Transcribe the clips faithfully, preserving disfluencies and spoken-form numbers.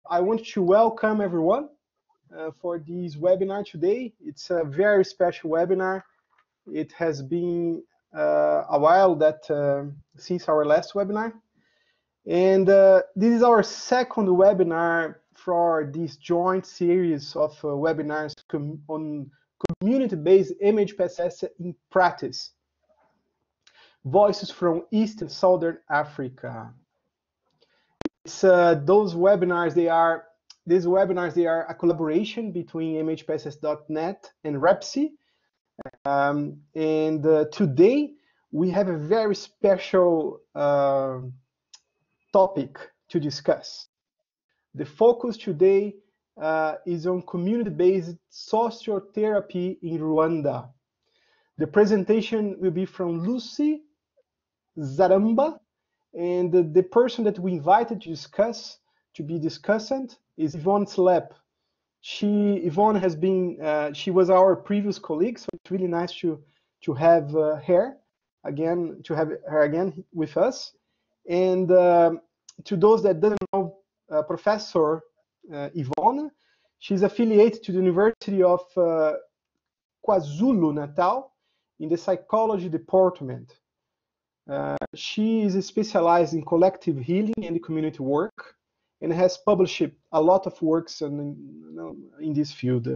I want to welcome everyone uh, for this webinar today. It's a very special webinar. It has been uh, a while that uh, since our last webinar. And uh, this is our second webinar for this joint series of uh, webinars com on community-based M H P S S in practice. Voices from East and Southern Africa. It's, uh, those webinars, they are, these webinars, they are a collaboration between M H P S S dot net and REPSI. Um, and uh, today we have a very special uh, topic to discuss. The focus today uh, is on community-based sociotherapy in Rwanda. The presentation will be from Lucy Zaramba, and the, the person that we invited to discuss, to be discussant, is Yvonne Slep. She, Yvonne has been, uh, she was our previous colleague, so it's really nice to, to have uh, her again, to have her again with us. And um, to those that don't know uh, Professor uh, Yvonne, she's affiliated to the University of uh, KwaZulu-Natal in the psychology department. Uh, she is specialized in collective healing and community work, and has published a lot of works in, you know, in this field.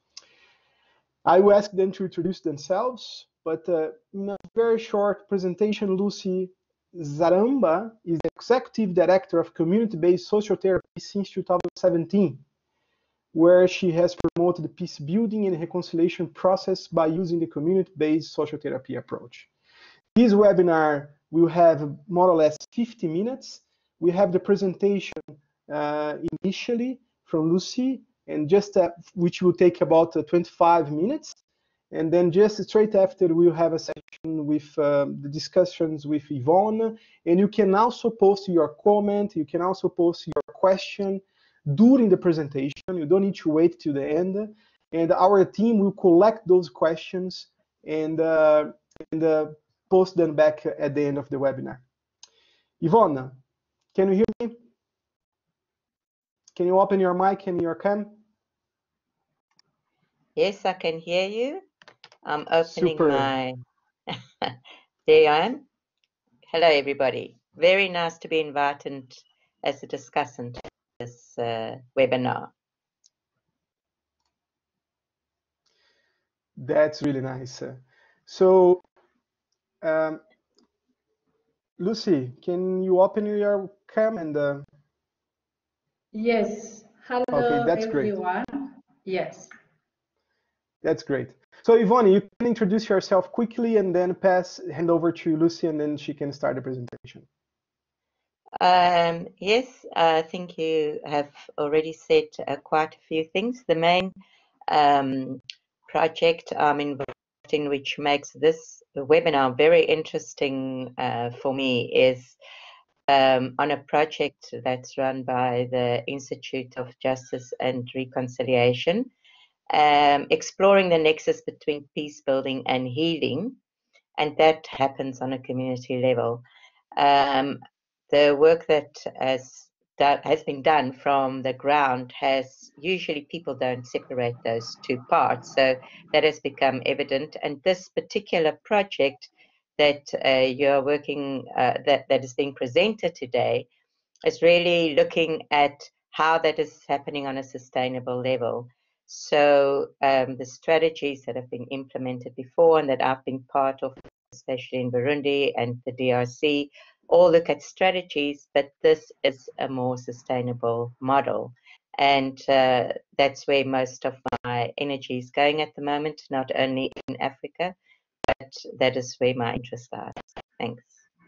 I will ask them to introduce themselves, but uh, in a very short presentation, Lucy Zaramba is the Executive Director of Community-Based Social Therapy since two thousand seventeen, where she has promoted the peace building and reconciliation process by using the community-based social therapy approach. This webinar will have more or less fifty minutes. We have the presentation uh, initially from Lucy, and just uh, which will take about uh, twenty-five minutes. And then just straight after, we'll have a section with uh, the discussions with Yvonne. And you can also post your comment. You can also post your question during the presentation. You don't need to wait till the end. And our team will collect those questions and, uh, and uh, post them back at the end of the webinar. Yvonne, can you hear me? Can you open your mic and your cam? Yes, I can hear you. I'm opening Super. my... There I am. Hello, everybody. Very nice to be invited as a discussant at this uh, webinar. That's really nice. So, um, Lucy, can you open your cam and? Uh... Yes. Hello, okay, that's everyone. Great. Yes. That's great. So, Yvonne, you can introduce yourself quickly and then pass, hand over to Lucy, and then she can start the presentation. Um, yes, I think you have already said uh, quite a few things. The main um, project I'm involved in, which makes this webinar very interesting uh, for me, is um, on a project that's run by the Institute of Justice and Reconciliation, um, exploring the nexus between peace building and healing, and that happens on a community level. Um, the work that has that has been done from the ground has usually people don't separate those two parts, so that has become evident. And this particular project that uh, you're working uh, that that is being presented today is really looking at how that is happening on a sustainable level. So um, the strategies that have been implemented before and that I've been part of, especially in Burundi and the D R C, all look at strategies, but this is a more sustainable model. And uh, that's where most of my energy is going at the moment, not only in Africa, but that is where my interest lies. Thanks.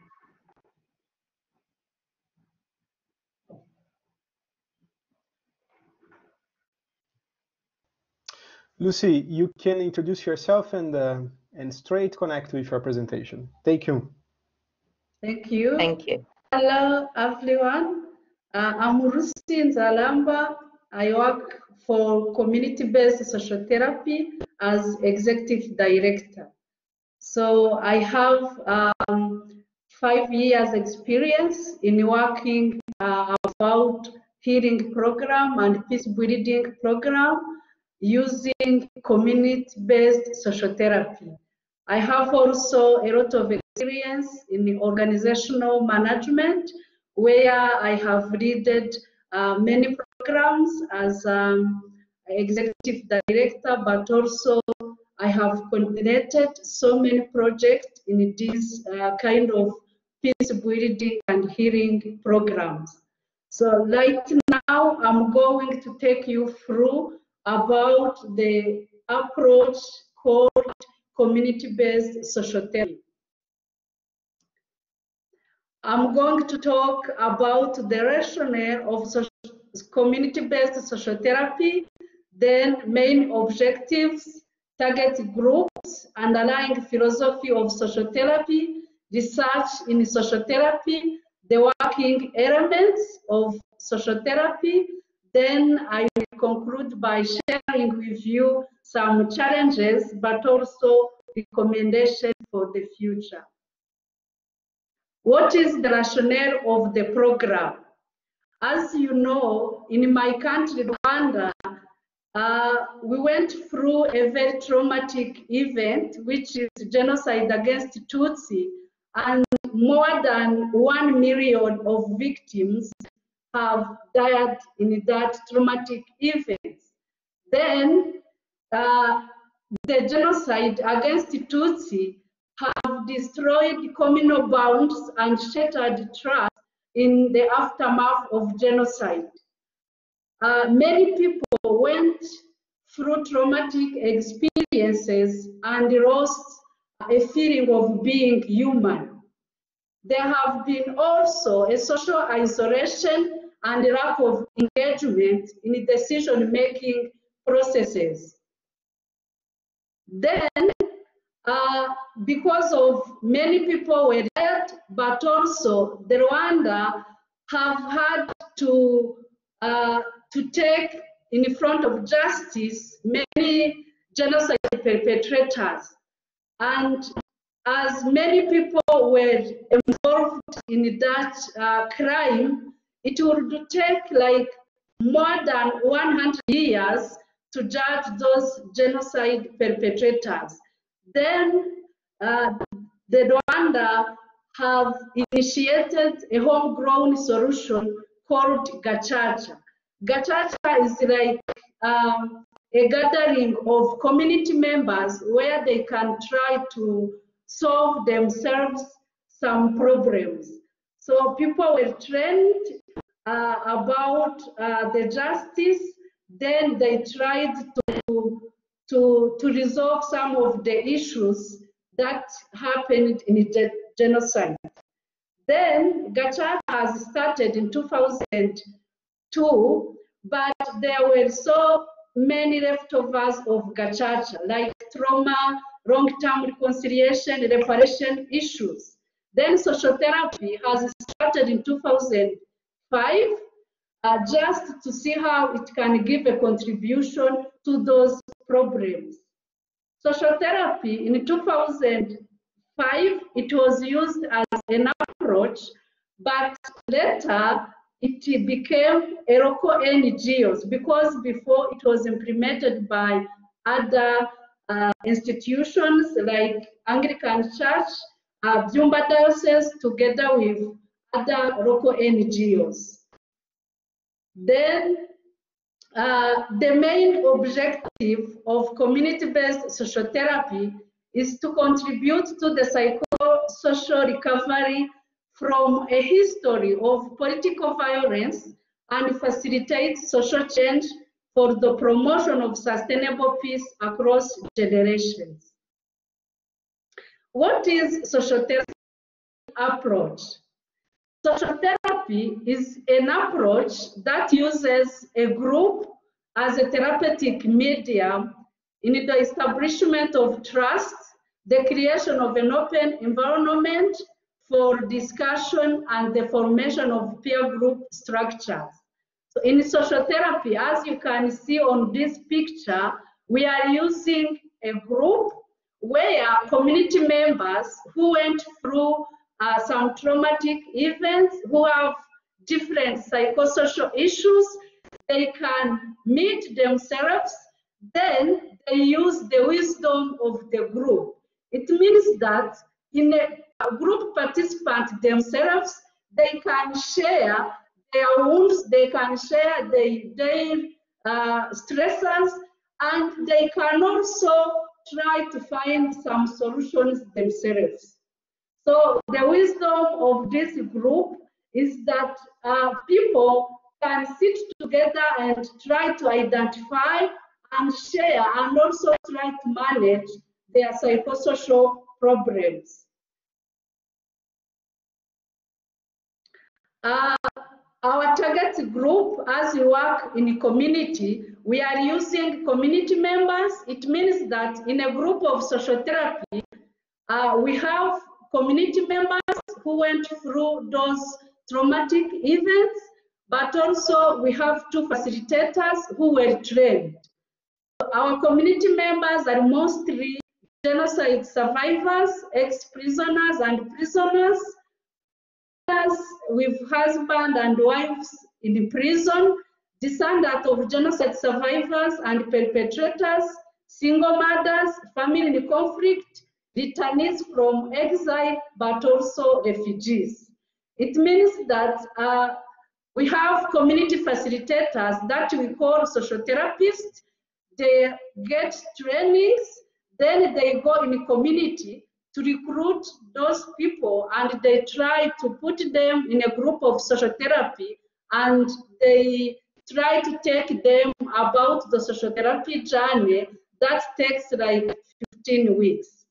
Lucy, you can introduce yourself and uh, and straight connect with your presentation. Thank you. Thank you. Thank you. Hello, everyone. Uh, I'm Lucy Nzalamba. I work for community-based social therapy as executive director. So I have um, five years experience in working uh, about healing program and peace building program using community-based social therapy. I have also a lot of experience in organizational management, where I have led uh, many programs as um, executive director, but also I have coordinated so many projects in this uh, kind of peace building and healing programs. So right now, I'm going to take you through about the approach called community-based social therapy. I'm going to talk about the rationale of community-based social therapy, then main objectives, target groups, underlying philosophy of social therapy, research in social therapy, the working elements of social therapy. Then I will conclude by sharing with you some challenges, but also recommendations for the future. What is the rationale of the program? As you know, in my country, Rwanda, uh, we went through a very traumatic event, which is genocide against Tutsi, and more than one million of victims have died in that traumatic event. Then uh, the genocide against Tutsi have destroyed communal bonds and shattered trust in the aftermath of genocide. Uh, many people went through traumatic experiences and lost a feeling of being human. There have been also a social isolation and lack of engagement in decision-making processes. Then, uh, because of many people were dead, but also the Rwanda have had to, uh, to take in front of justice many genocide perpetrators. And as many people were involved in that uh, crime, it would take like more than one hundred years to judge those genocide perpetrators. Then uh, the Rwanda have initiated a homegrown solution called Gacaca. Gacaca is like um, a gathering of community members where they can try to solve themselves some problems. So people were trained uh, about uh, the justice, then they tried to, to, to resolve some of the issues that happened in the genocide. Then Gacaca has started in two thousand two, but there were so many leftovers of Gacaca, like trauma, long-term reconciliation, reparation issues. Then social therapy has started in two thousand five, uh, just to see how it can give a contribution to those problems. Social therapy in two thousand five, it was used as an approach, but later it became a local N G Os because before it was implemented by other uh, institutions like Anglican Church, uh, Byumba Diocese, together with other local N G Os. Then uh, the main objective of community-based social therapy is to contribute to the psychosocial recovery from a history of political violence and facilitate social change for the promotion of sustainable peace across generations. What is social therapy approach? Social therapy is an approach that uses a group as a therapeutic medium in the establishment of trust, the creation of an open environment for discussion, and the formation of peer group structures. So in social therapy, as you can see on this picture, we are using a group where community members who went through uh, some traumatic events, who have different psychosocial issues, they can meet themselves, then they use the wisdom of the group. It means that in a group participant themselves, they can share their wounds, they can share their, their uh, stressors, and they can also try to find some solutions themselves. So the wisdom of this group is that uh, people can sit together and try to identify and share and also try to manage their psychosocial problems. Uh, our target group, as we work in a community, we are using community members. It means that in a group of social therapy, uh, we have community members who went through those traumatic events, but also we have two facilitators who were trained. Our community members are mostly genocide survivors, ex-prisoners and prisoners, with husband and wives in prison, descendants of genocide survivors and perpetrators, single mothers, family in conflict, returnees from exile, but also refugees. It means that uh, we have community facilitators that we call social therapists. They get trainings, then they go in a community to recruit those people, and they try to put them in a group of social therapy, and they try to take them about the social therapy journey that takes like fifteen weeks.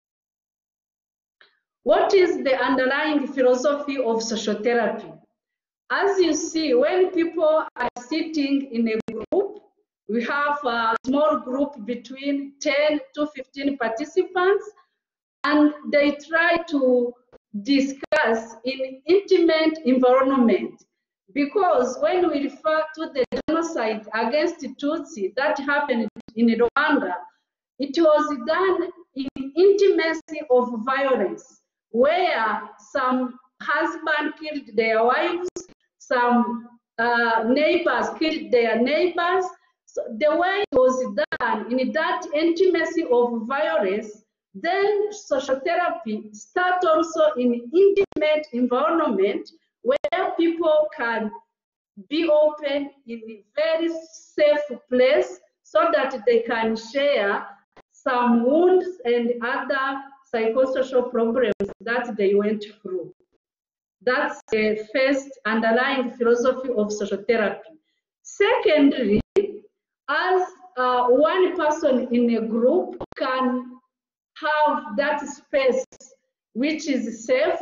What is the underlying philosophy of social therapy? As you see, when people are sitting in a group, we have a small group between ten to fifteen participants, and they try to discuss in intimate environment. Because when we refer to the genocide against Tutsi that happened in Rwanda, it was done in intimacy of violence, where some husbands killed their wives, some uh, neighbors killed their neighbors. So the way it was done in that intimacy of violence, then social therapy starts also in intimate environment where people can be open in a very safe place so that they can share some wounds and other psychosocial problems that they went through. That's the first underlying philosophy of social therapy. Secondly, as uh, one person in a group can have that space which is safe,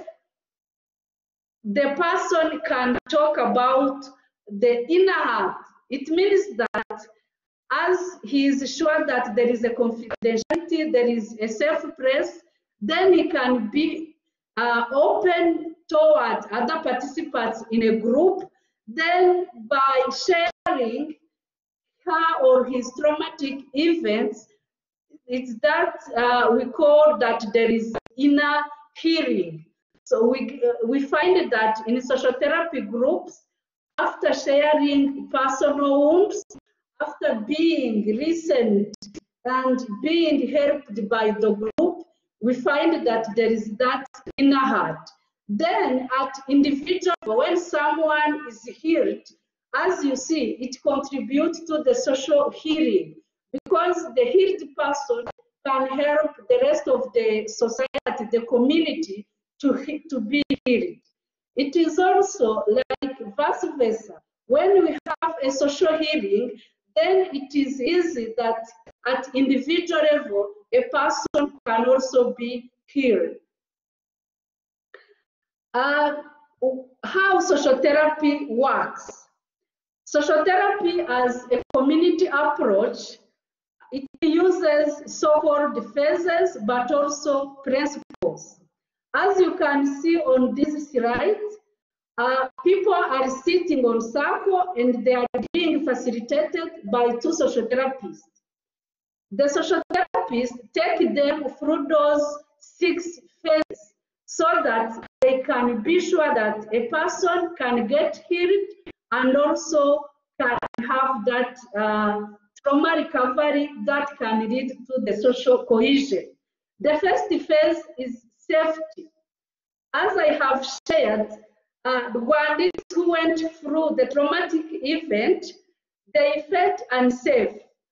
the person can talk about the inner heart. It means that as he is sure that there is a confidentiality, there is a safe place, then he can be uh, open toward other participants in a group. Then by sharing her or his traumatic events, it's that uh, we call that there is inner healing. So we, uh, we find that in social therapy groups, after sharing personal wounds, after being listened and being helped by the group, we find that there is that inner heart. Then at individual, when someone is healed, as you see, it contributes to the social healing, because the healed person can help the rest of the society, the community, to, to be healed. It is also like vice versa. When we have a social healing, then it is easy that at individual level, a person can also be healed. Uh, how social therapy works. Social therapy as a community approach, it uses so-called phases, but also principles. As you can see on this slide, uh, people are sitting on circle and they are being facilitated by two social therapists. The social therapists take them through those six phases so that they can be sure that a person can get healed and also can have that uh, trauma recovery that can lead to the social cohesion. The first phase is safety. As I have shared, uh, the Rwandese who went through the traumatic event, they felt unsafe.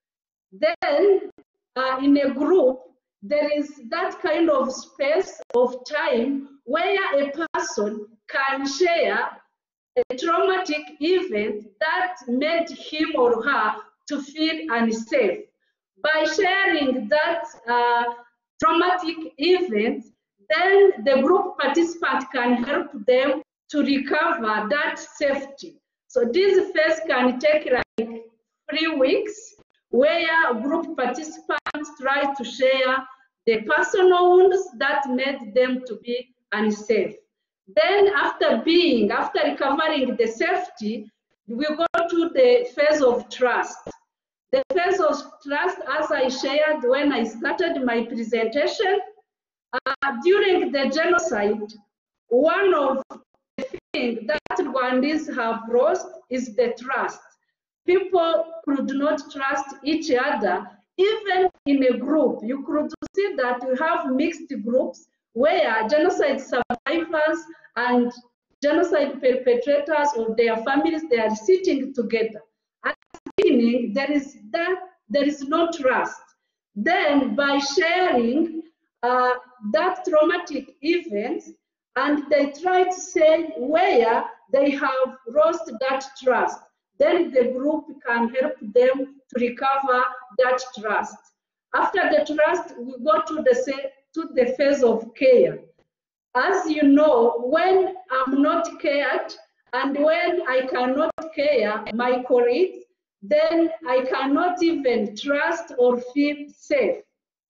Then, uh, in a group, there is that kind of space of time where a person can share a traumatic event that made him or her to feel unsafe. By sharing that uh, traumatic event, then the group participant can help them to recover that safety. So this phase can take like three weeks, where group participants try to share the personal wounds that made them to be unsafe. Then after being, after recovering the safety, we go to the phase of trust. The phase of trust, as I shared when I started my presentation, uh, during the genocide, one of the things that Rwandese have lost is the trust. People could not trust each other, even in a group. You could see that we have mixed groups where genocide survivors and genocide perpetrators or their families, they are sitting together. At the beginning, there is that there is no trust. Then by sharing uh, that traumatic events, and they try to say where they have lost that trust, then the group can help them to recover that trust. After the trust, we go to the, to the phase of care. As you know, when I'm not cared and when I cannot care my colleagues, then I cannot even trust or feel safe.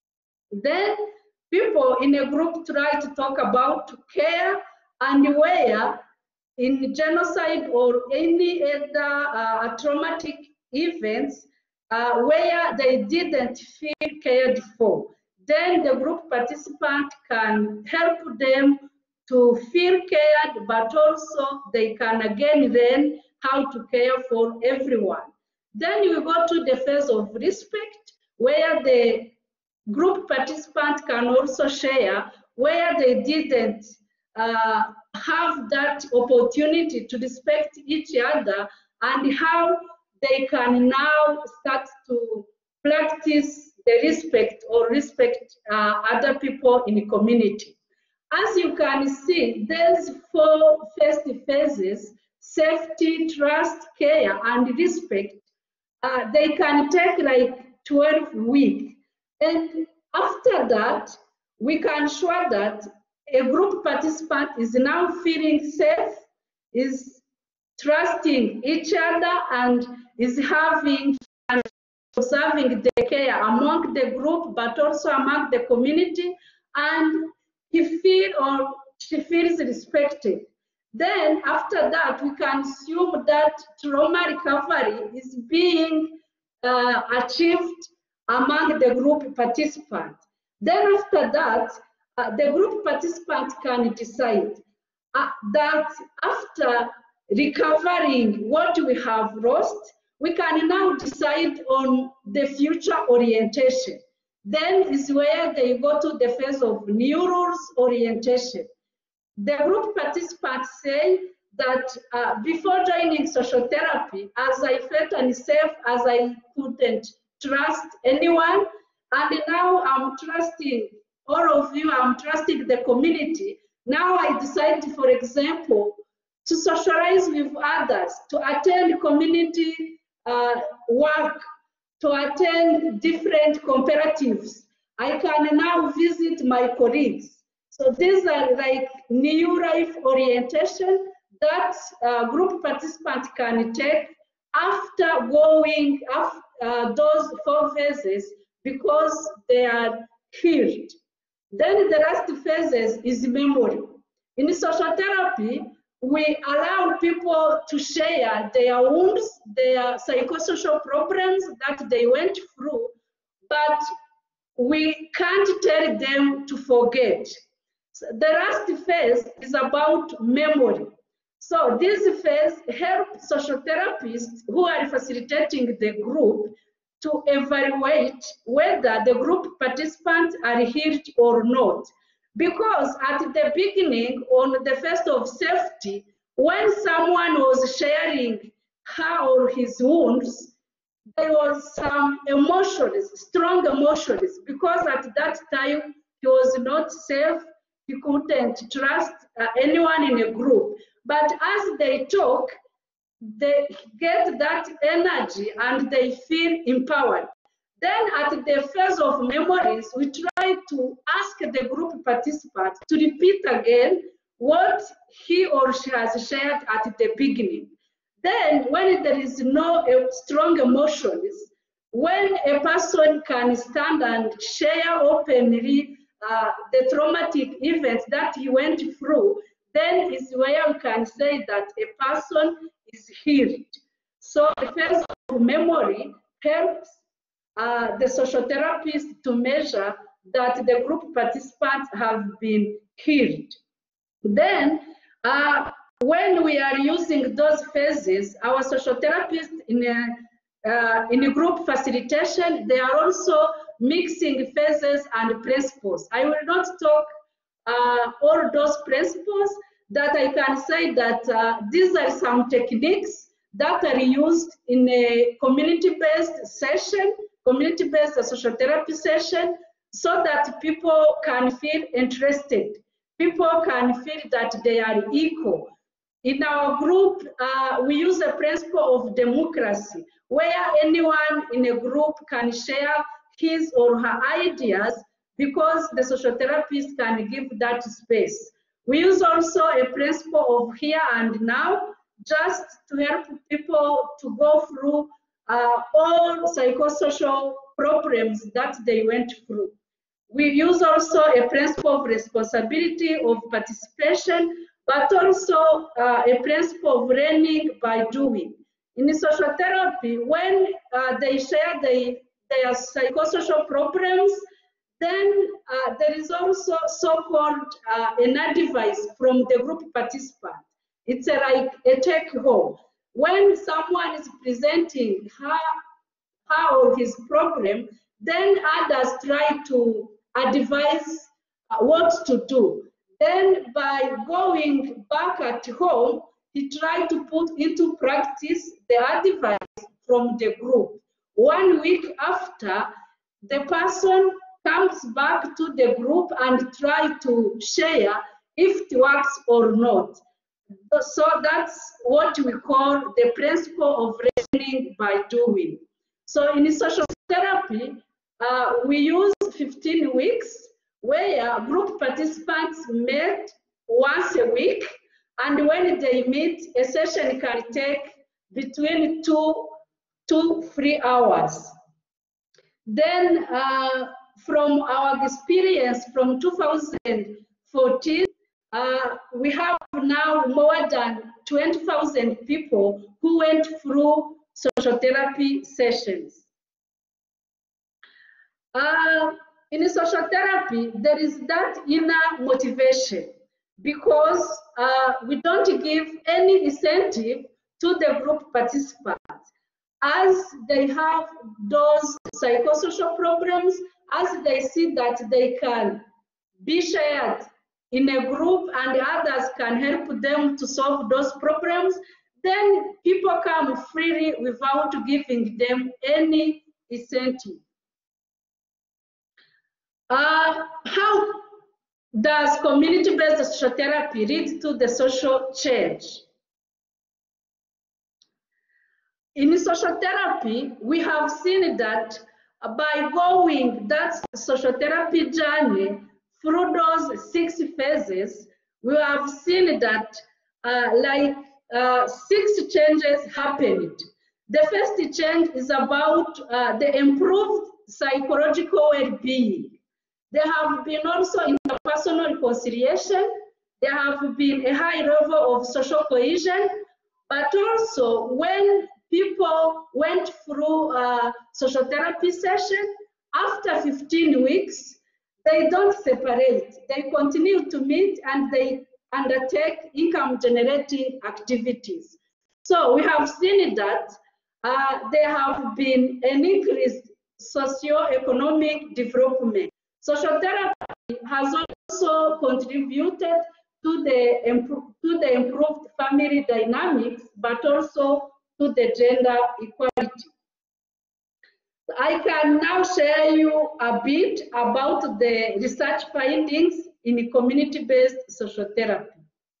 Then people in a group try to talk about care, and where in genocide or any other uh, traumatic events uh, where they didn't feel cared for, then the group participant can help them to feel cared, but also they can again learn how to care for everyone. Then we go to the phase of respect, where the group participant can also share where they didn't uh, have that opportunity to respect each other, and how they can now start to practice the respect or respect uh, other people in the community. As you can see, there's four first phases: safety, trust, care, and respect. Uh, they can take like twelve weeks. And after that, we can ensure that a group participant is now feeling safe, is trusting each other, and is having and observing the care among the group, but also among the community, and he feels or she feels respected. Then after that, we can assume that trauma recovery is being uh, achieved among the group participants. Then after that, uh, the group participants can decide uh, that after recovering what we have lost, we can now decide on the future orientation. Then is where they go to the phase of new rules orientation. The group participants say that uh, before joining social therapy, as I felt unsafe, as I couldn't trust anyone, and now I'm trusting all of you, I'm trusting the community. Now I decided, for example, to socialize with others, to attend community uh, work, to attend different cooperatives. I can now visit my colleagues. So these are like new life orientation that uh, group participants can take after going after uh, those four phases, because they are healed. Then the last phases is memory. In social therapy, we allow people to share their wounds, their psychosocial problems that they went through, but we can't tell them to forget. The last phase is about memory. So this phase helps social therapists who are facilitating the group to evaluate whether the group participants are healed or not. Because at the beginning, on the first of safety, when someone was sharing her or his wounds, there was some emotions, strong emotions, because at that time he was not safe, he couldn't trust uh, anyone in a group. But as they talk, they get that energy and they feel empowered. Then at the phase of memories, we try to ask the group participants to repeat again what he or she has shared at the beginning. Then when there is no uh, strong emotions, when a person can stand and share openly uh, the traumatic events that he went through, then is where we can say that a person is healed. So the phase of memory helps uh, the social therapist to measure that the group participants have been healed. Then, uh, when we are using those phases, our social therapists in a, uh, in a group facilitation, they are also mixing phases and principles. I will not talk uh, all those principles, that I can say that uh, these are some techniques that are used in a community-based session, community-based social therapy session, so that people can feel interested. People can feel that they are equal. In our group, uh, we use a principle of democracy, where anyone in a group can share his or her ideas, because the social therapist can give that space. We use also a principle of here and now, just to help people to go through uh, all psychosocial problems that they went through. We use also a principle of responsibility, of participation, but also uh, a principle of learning by doing. In social therapy, when uh, they share the, their psychosocial problems, then uh, there is also so-called uh, an advice from the group participant. It's a, like a take-home. When someone is presenting her, her or his problem, then others try to advise uh, what to do. Then by going back at home, he tried to put into practice the advice from the group. One week after, the person comes back to the group and try to share if it works or not. So that's what we call the principle of learning by doing. So in social therapy, uh, we use fifteen weeks, where group participants meet once a week, and when they meet, a session can take between two to three hours. Then uh, from our experience from two thousand fourteen, uh, we have now more than twenty thousand people who went through social therapy sessions. Uh, in social therapy, there is that inner motivation, because uh, we don't give any incentive to the group participants, as they have those psychosocial problems, as they see that they can be shared in a group and others can help them to solve those problems, then people come freely without giving them any incentive. Uh, how does community-based social therapy lead to the social change? In social therapy, we have seen that by going that social therapy journey through those six phases, we have seen that uh, like uh, six changes happened. The first change is about uh, the improved psychological well-being. There have been also interpersonal reconciliation. There have been a high level of social cohesion, but also when people went through a social therapy session, after fifteen weeks, they don't separate. They continue to meet and they undertake income-generating activities. So we have seen that uh, there have been an increased socio-economic development. Social therapy has also contributed to the, to the improved family dynamics, but also to the gender equality. I can now share you a bit about the research findings in community-based social therapy.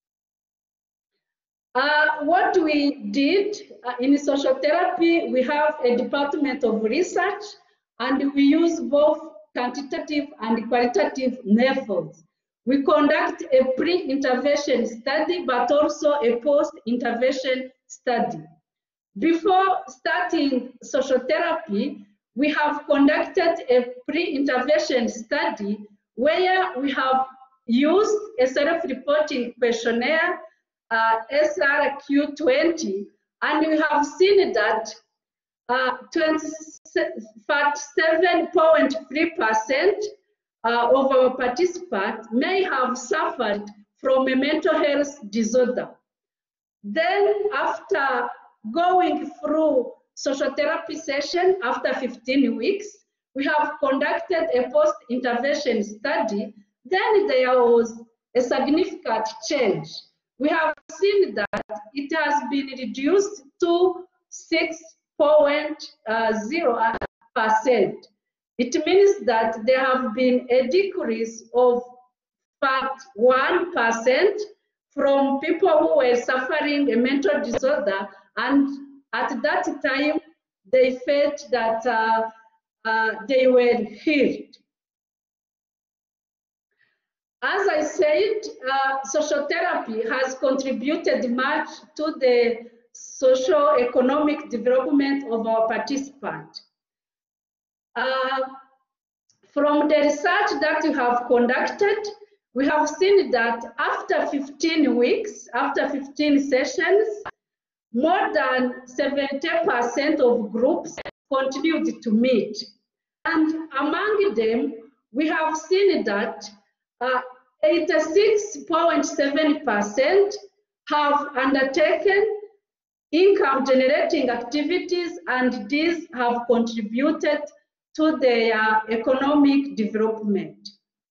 Uh, what we did uh, in social therapy, we have a department of research, and we use both quantitative and qualitative methods. We conduct a pre-intervention study, but also a post-intervention study. Before starting social therapy, we have conducted a pre-intervention study where we have used a self-reporting questionnaire, uh, S R Q twenty, and we have seen that uh, twenty-seven point three percent uh, of our participants may have suffered from a mental health disorder. Then, after going through social therapy session after fifteen weeks, we have conducted a post-intervention study. Then there was a significant change. We have seen that it has been reduced to six point zero percent. It means that there have been a decrease of one percent from people who were suffering a mental disorder, and at that time they felt that uh, uh, they were healed. As I said, uh, social therapy has contributed much to the socio-economic development of our participants. Uh, from the research that we have conducted, we have seen that after fifteen weeks, after fifteen sessions, more than seventy percent of groups continued to meet. And among them, we have seen that eighty-six point seven percent have undertaken income-generating activities, and these have contributed to their economic development.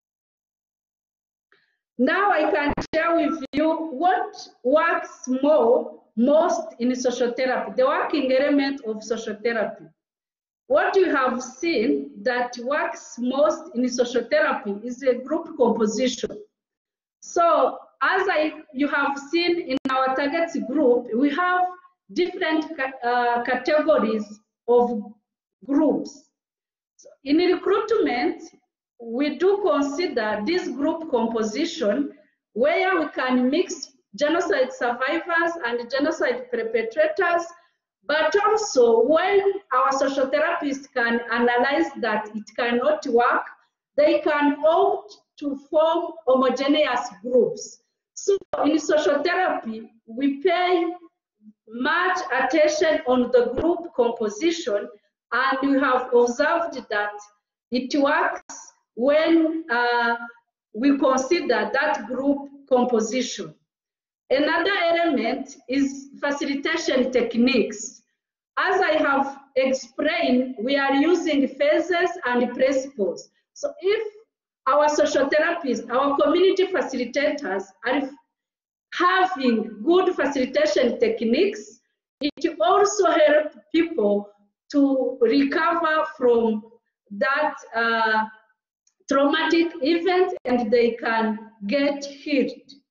Now I can share with you what works more, most in social therapy, the working element of social therapy. What you have seen that works most in social therapy is a group composition. So as I, you have seen in our target group, we have different uh, categories of groups. So in recruitment, we do consider this group composition where we can mix genocide survivors and genocide perpetrators, but also when our social therapists can analyze that it cannot work, they can opt to form homogeneous groups. So in social therapy, we pay much attention on the group composition, and we have observed that it works when uh, we consider that group composition. Another element is facilitation techniques. As I have explained, we are using phases and principles. So if our social therapists, our community facilitators are having good facilitation techniques, it also helps people to recover from that uh, traumatic event, and they can get healed.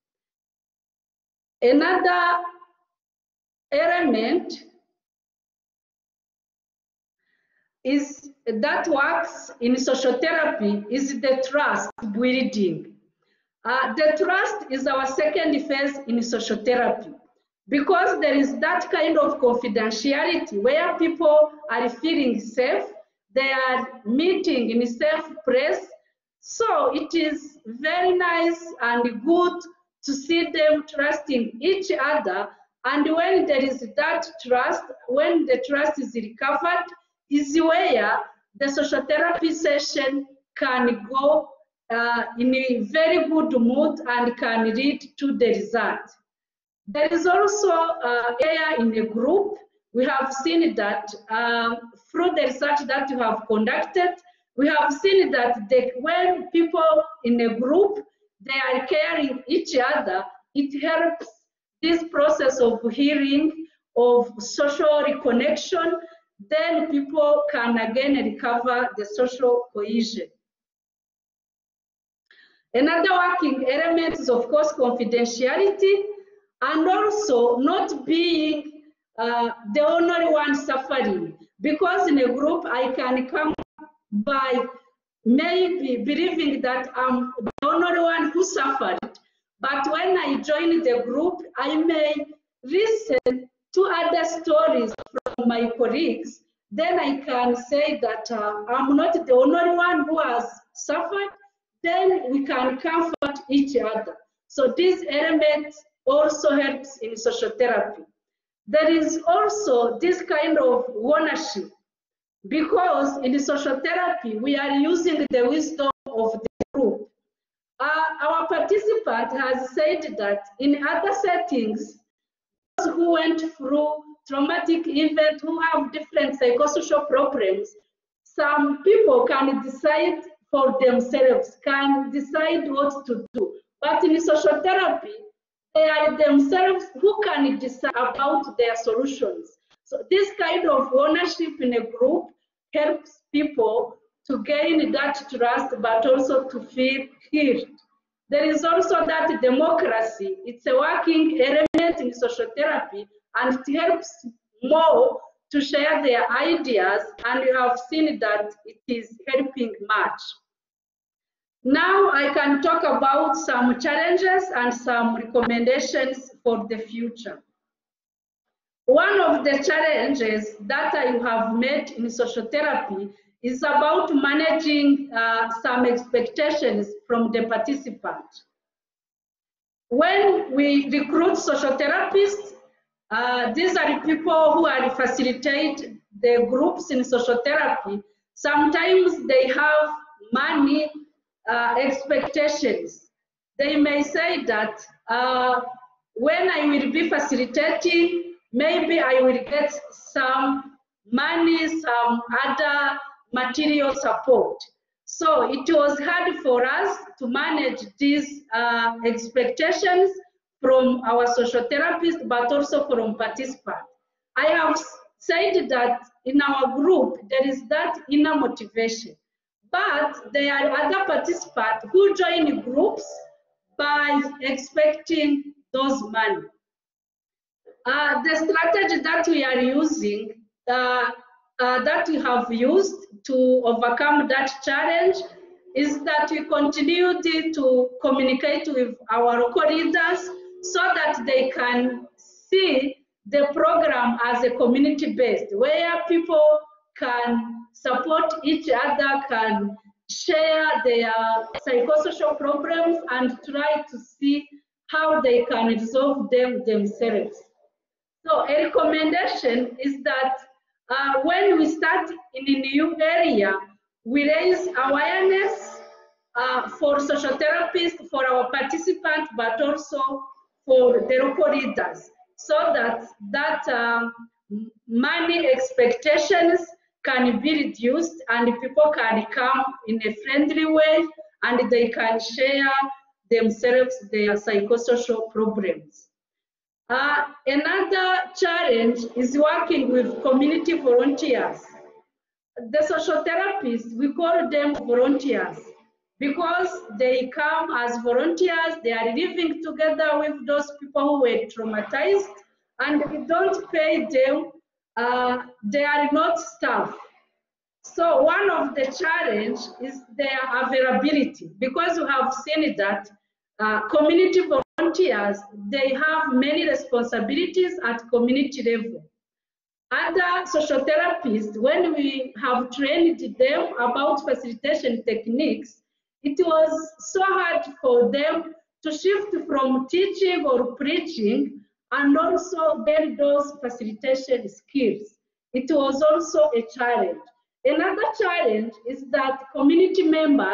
Another element is that works in social therapy is the trust building. Uh, the trust is our second phase in social therapy, because there is that kind of confidentiality where people are feeling safe, they are meeting in a safe place. So it is very nice and good to see them trusting each other. And when there is that trust, when the trust is recovered, is where the social therapy session can go uh, in a very good mood and can lead to the result. There is also uh, area in a group. We have seen that um, through the research that you have conducted, we have seen that the, when people in a group, they are caring each other, it helps this process of healing, of social reconnection, then people can again recover the social cohesion. Another working element is, of course, confidentiality, and also not being uh, the only one suffering. Because in a group, I can come by maybe believing that I'm the only one who suffered. But when I join the group, I may listen to other stories from my colleagues. Then I can say that uh, I'm not the only one who has suffered. Then we can comfort each other. So this element also helps in social therapy. There is also this kind of ownership, because in the social therapy, we are using the wisdom of the group. Uh, our participant has said that in other settings, those who went through traumatic events, who have different psychosocial problems, some people can decide for themselves, can decide what to do. But in social therapy, they are themselves who can decide about their solutions. So this kind of ownership in a group helps people to gain that trust, but also to feel healed. There is also that democracy. It's a working element in social therapy, and it helps more to share their ideas, and you have seen that it is helping much. Now I can talk about some challenges and some recommendations for the future. One of the challenges that I have met in social therapy is about managing uh, some expectations from the participant. When we recruit social therapists, uh, these are people who are facilitate the groups in social therapy. Sometimes they have money uh, expectations. They may say that uh, when I will be facilitating, maybe I will get some money, some other material support. So it was hard for us to manage these uh, expectations from our social therapists, but also from participants. I have said that in our group, there is that inner motivation, but there are other participants who join groups by expecting those money. Uh, the strategy that we are using, uh, uh, that we have used to overcome that challenge, is that we continue to communicate with our local leaders so that they can see the program as a community-based, where people can support each other, can share their psychosocial problems, and try to see how they can resolve them themselves. So a recommendation is that uh, when we start in a new area, we raise awareness uh, for social therapists, for our participants, but also for the local leaders, so that that um, money expectations can be reduced and people can come in a friendly way, and they can share themselves their psychosocial problems. Uh, another challenge is working with community volunteers. The social therapists, we call them volunteers because they come as volunteers, they are living together with those people who were traumatized, and we don't pay them, uh, they are not staff. So one of the challenge is their availability, because we have seen that uh, community volunteers, they have many responsibilities at community level. Other social therapists, when we have trained them about facilitation techniques, it was so hard for them to shift from teaching or preaching and also build those facilitation skills. It was also a challenge. Another challenge is that community members,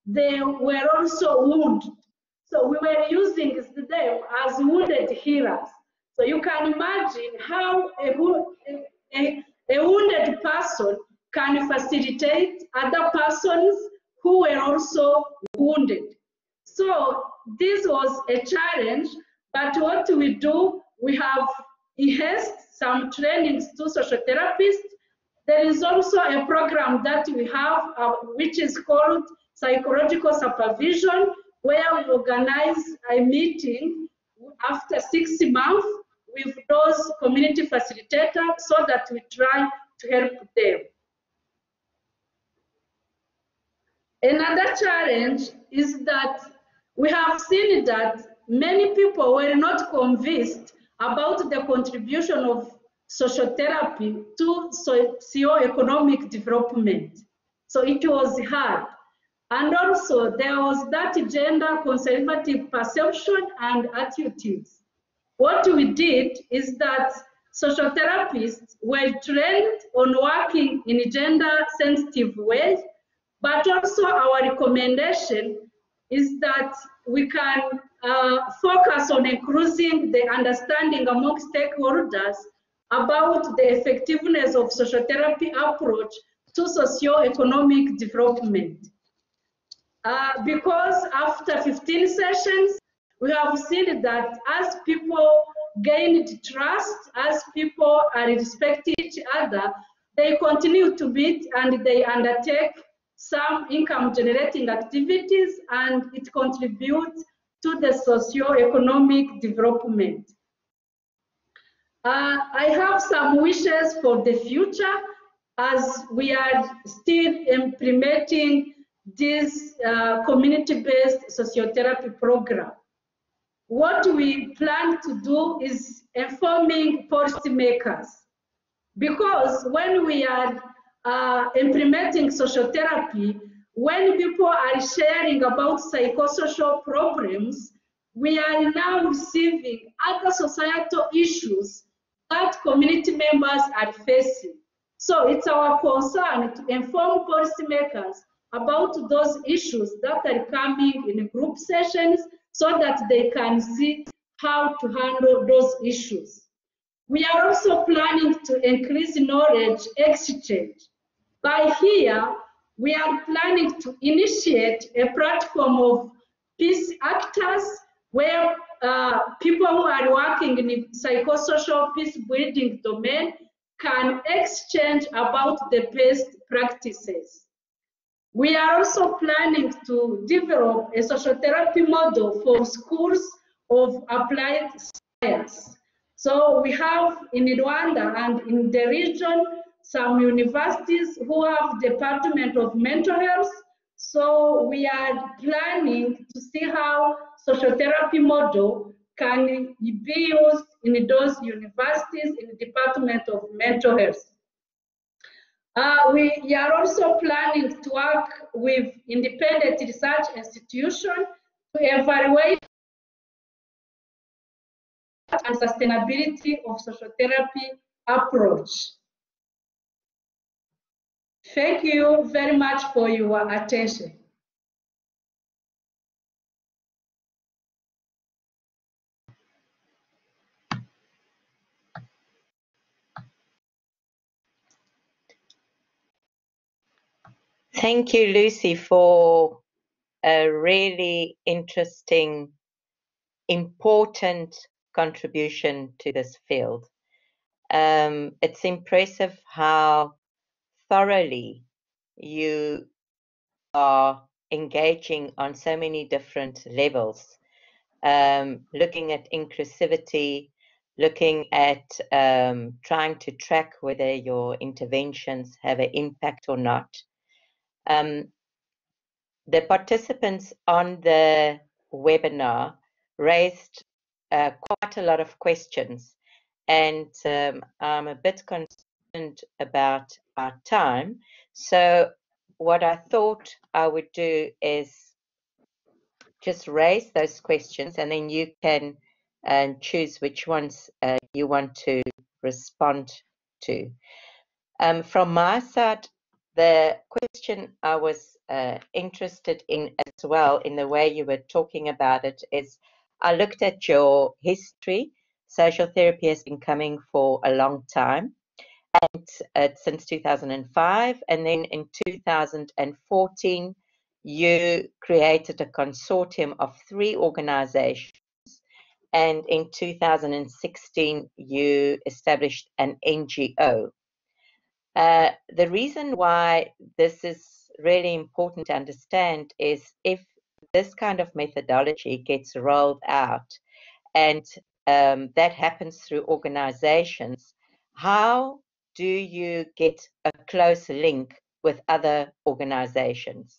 they were also wounded. So we were using them as wounded healers. So you can imagine how a, a, a wounded person can facilitate other persons who were also wounded. So this was a challenge, but what we do, we have enhanced some trainings to social therapists. There is also a program that we have, uh, which is called psychological supervision, where we organize a meeting after six months with those community facilitators so that we try to help them. Another challenge is that we have seen that many people were not convinced about the contribution of social therapy to socio-economic development. So it was hard. And also there was that gender conservative perception and attitudes. What we did is that social therapists were trained on working in a gender sensitive ways, but also our recommendation is that we can uh, focus on increasing the understanding among stakeholders about the effectiveness of social therapy approach to socio-economic development. Uh, because after fifteen sessions, we have seen that as people gained trust, as people are respecting each other, they continue to meet and they undertake some income generating activities, and it contributes to the socio-economic development. Uh, I have some wishes for the future as we are still implementing this uh, community-based sociotherapy program. What we plan to do is informing policymakers, because when we are uh, implementing social therapy, when people are sharing about psychosocial problems, we are now receiving other societal issues that community members are facing. So it's our concern to inform policymakers about those issues that are coming in group sessions so that they can see how to handle those issues. We are also planning to increase knowledge exchange. By here, we are planning to initiate a platform of peace actors where uh, people who are working in the psychosocial peace building domain can exchange about the best practices. We are also planning to develop a social therapy model for schools of applied science. So we have in Rwanda and in the region some universities who have Department of Mental Health. So we are planning to see how social therapy model can be used in those universities in the Department of Mental Health. Uh, we are also planning to work with independent research institutions to evaluate and sustainability of social therapy approach. Thank you very much for your attention. Thank you, Lucy, for a really interesting, important contribution to this field. Um, it's impressive how thoroughly you are engaging on so many different levels, um, looking at inclusivity, looking at um, trying to track whether your interventions have an impact or not. Um, the participants on the webinar raised uh, quite a lot of questions, and um, I'm a bit concerned about our time. So what I thought I would do is just raise those questions, and then you can uh, choose which ones uh, you want to respond to. Um, from my side, the question I was uh, interested in as well, in the way you were talking about it, is I looked at your history. Social therapy has been coming for a long time, and uh, since two thousand five, and then in two thousand fourteen, you created a consortium of three organizations, and in two thousand sixteen, you established an N G O. Uh, the reason why this is really important to understand is if this kind of methodology gets rolled out, and um, that happens through organizations, how do you get a close link with other organizations?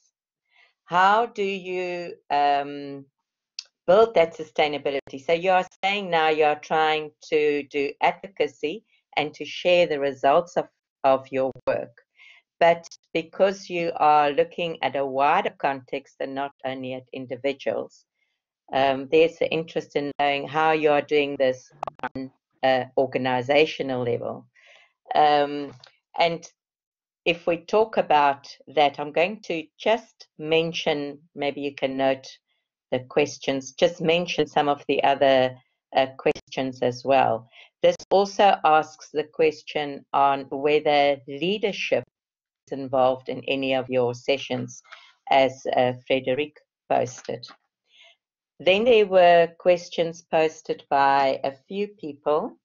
How do you um, build that sustainability? So you are saying now you are trying to do advocacy and to share the results of, of your work. But because you are looking at a wider context and not only at individuals, um, there's an interest in knowing how you are doing this on an organizational level. Um, and if we talk about that, I'm going to just mention, maybe you can note the questions, just mention some of the other uh, questions as well. This also asks the question on whether leadership is involved in any of your sessions, as uh, Frederic posted. Then there were questions posted by a few people,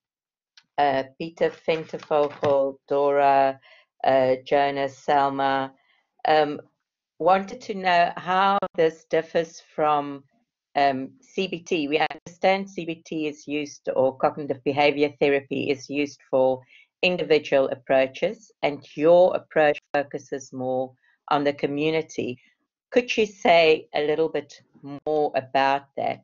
uh, Peter Ventevogel, Dora, uh, Jonas, Selma, um, wanted to know how this differs from um, C B T. We understand C B T is used, or cognitive behavior therapy is used for individual approaches, and your approach focuses more on the community. Could you say a little bit more about that?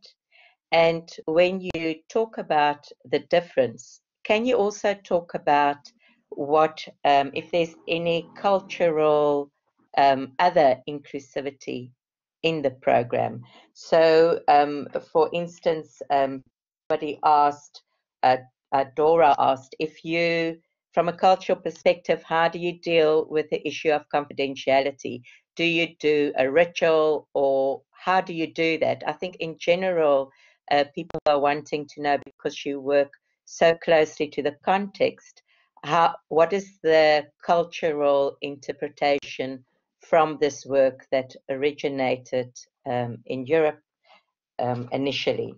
And when you talk about the difference, can you also talk about what, um, if there's any cultural um, other inclusivity in the program? So, um, for instance, um, somebody asked, uh, uh, Dora asked, if you, from a cultural perspective, how do you deal with the issue of confidentiality? Do you do a ritual, or how do you do that? I think in general, uh, people are wanting to know, because you work so closely to the context, how, what is the cultural interpretation from this work that originated um, in Europe um, initially?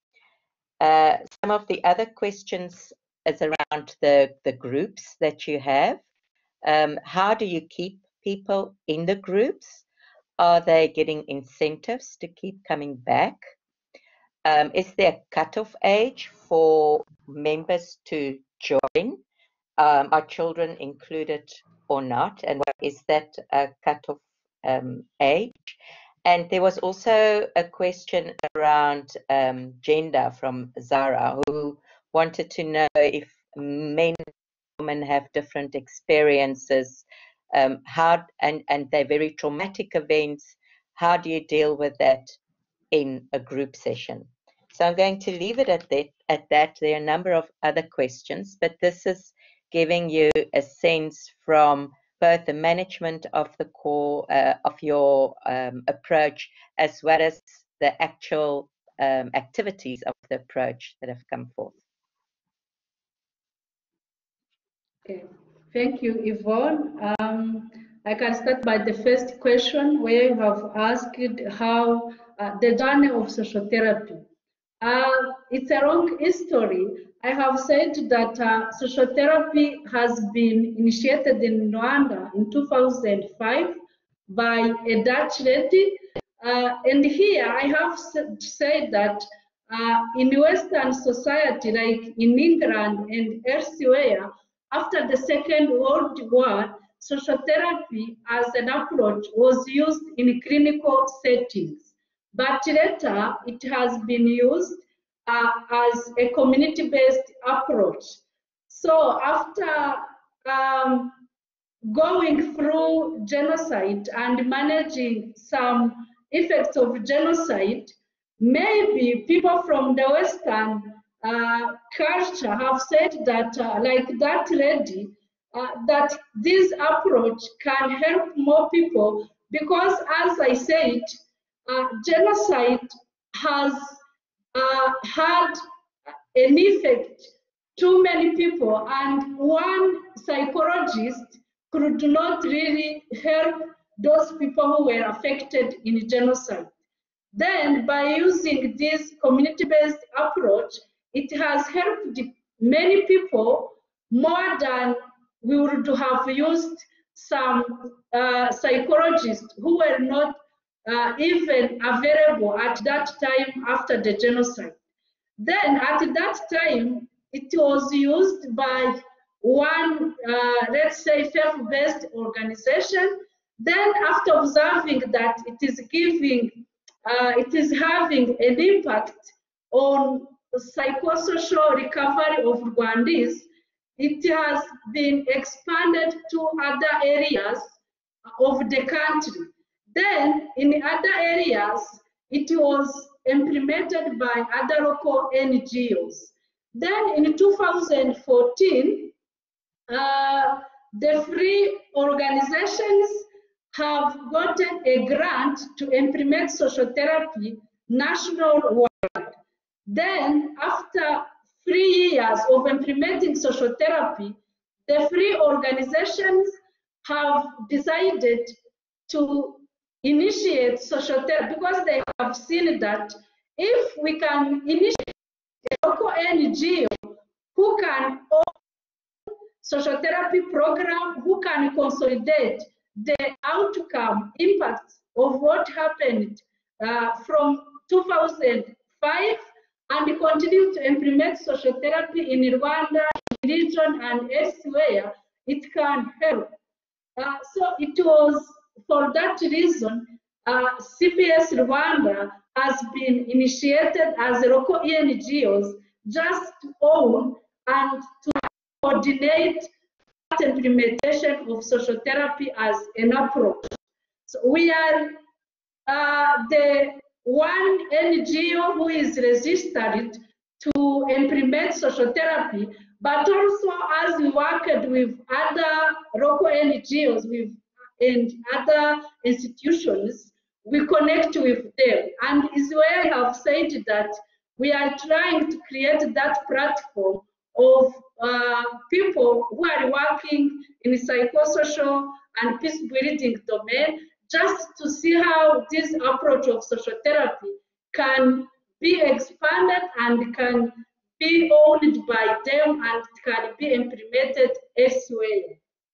Uh, some of the other questions is around the, the groups that you have. Um, how do you keep people in the groups? Are they getting incentives to keep coming back? Um, is there a cutoff age for members to join? Um, are children included or not? And what is that uh, cutoff um, age? And there was also a question around um, gender from Zara, who wanted to know if men and women have different experiences, um, how, and, and they're very traumatic events. How do you deal with that in a group session? So I'm going to leave it at that. At that, there are a number of other questions, but this is giving you a sense from both the management of the core uh, of your um, approach, as well as the actual um, activities of the approach that have come forth. Okay. Thank you, Yvonne. Um, I can start by the first question, where you have asked how uh, the journey of social therapy. Uh, it's a long history. I have said that uh, social therapy has been initiated in Rwanda in two thousand five by a Dutch lady. Uh, and here I have said that uh, in Western society, like in England and elsewhere, after the Second World War, social therapy as an approach was used in clinical settings. But later, it has been used uh, as a community-based approach. So after um, going through genocide and managing some effects of genocide, maybe people from the Western uh, culture have said that, uh, like that lady, uh, that this approach can help more people, because as I said, uh, genocide has uh, had an effect to many people, and one psychologist could not really help those people who were affected in genocide. Then, by using this community-based approach, it has helped many people more than we would have used some uh, psychologists who were not uh, even available at that time after the genocide. Then, at that time, it was used by one, uh, let's say, faith-based organization. Then, after observing that it is giving Uh, it is having an impact on psychosocial recovery of Rwandese, it has been expanded to other areas of the country. Then, in other areas, it was implemented by other local N G Os. Then, in two thousand fourteen, uh, the free organizations have gotten a grant to implement social therapy nationwide. Then, after three years of implementing social therapy, the free organizations have decided to initiate social therapy, because they have seen that if we can initiate a local N G O who can own social therapy program, who can consolidate the outcome impact of what happened uh, from two thousand five and continue to implement social therapy in Rwanda, in region and elsewhere, it can help. Uh, so it was for that reason, uh, C P S Rwanda has been initiated as a local N G Os just to own and to coordinate implementation of social therapy as an approach. So we are uh, the one N G O who is registered to implement social therapy, but also as we worked with other local N G Os with, and other institutions, we connect with them. And is where I have said that we are trying to create that platform of uh, people who are working in the psychosocial and peace building domain, just to see how this approach of social therapy can be expanded and can be owned by them and can be implemented elsewhere.